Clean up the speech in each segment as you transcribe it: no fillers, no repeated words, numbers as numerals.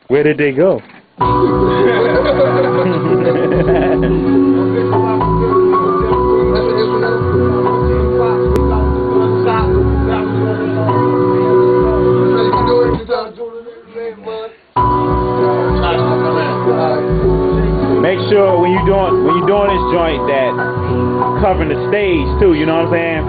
Where did they go? Make sure when you're doing this joint that covering the stage too, you know what I'm saying?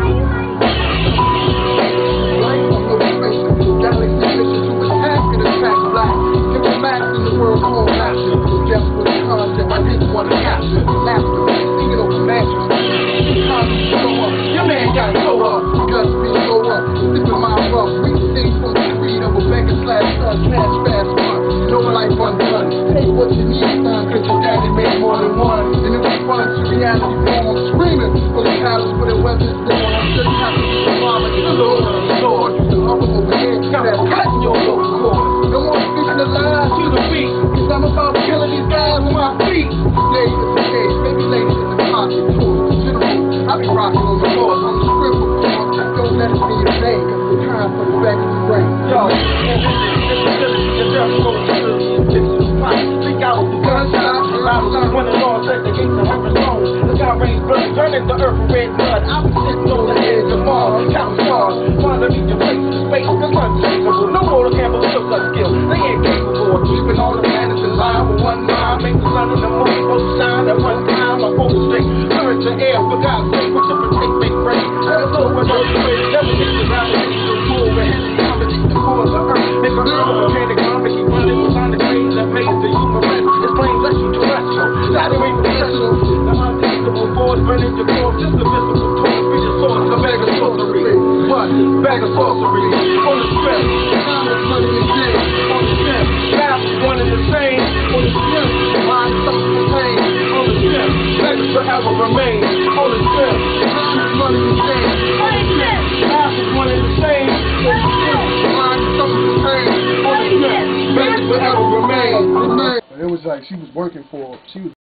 Your man got to go up, guts be go up, sipping my rough, reach things from the street of a beggar / son, cash fast fun, no life undone. Hey, what you need, son, cause your daddy made more than one. And it was fun to reality form, I'm screaming for the palace, for the weather's born. I'm just happy to the farmer, to the Lord of the Lord. The humble over here, that's cutting your local cord. No more speaking the lies to the beat, cause I'm about killing these guys on my feet. Days of the cage, maybe ladies in the pocket, too. I be rocking on the floor, on the scribble, don't let it be a day, cause it's time for the back to break. Yo, and this is the speak out the gunshots, loud when the Lord said the gates of heaven closed. The sky rains blood, turning the earth red blood. I be sitting on the edge of Mars, counting stars, wondering if your place is space, cause unshakable. No mortal can believe us skill, they ain't capable of keeping all the planets in line with one mind. Make the sun and the moon both shine at one time. I focus straight, turn to air, for God's sake, what you take, big brain. Never know what those ways, never get the ground, and it's the cool, and it's the comedy, the core of the earth. Make a girl, mechanic, mama, keep running behind the grains that made the human race. It's plain, less you terrestrial, not a professional. The unbelievable force, burning your core, just a visible torch, be the source of bag of sorcery. What? Bag of sorcery. On the strip, time is money and day. On the strip, math is one and the same. On the strip, mind is something for pain. On the strip, beggars forever remain. On the strip, time is money and day. On the strip, math is one and the same. On the strip, mind is something for pain. On the strip, beggars forever remain. It was like she was working for, she was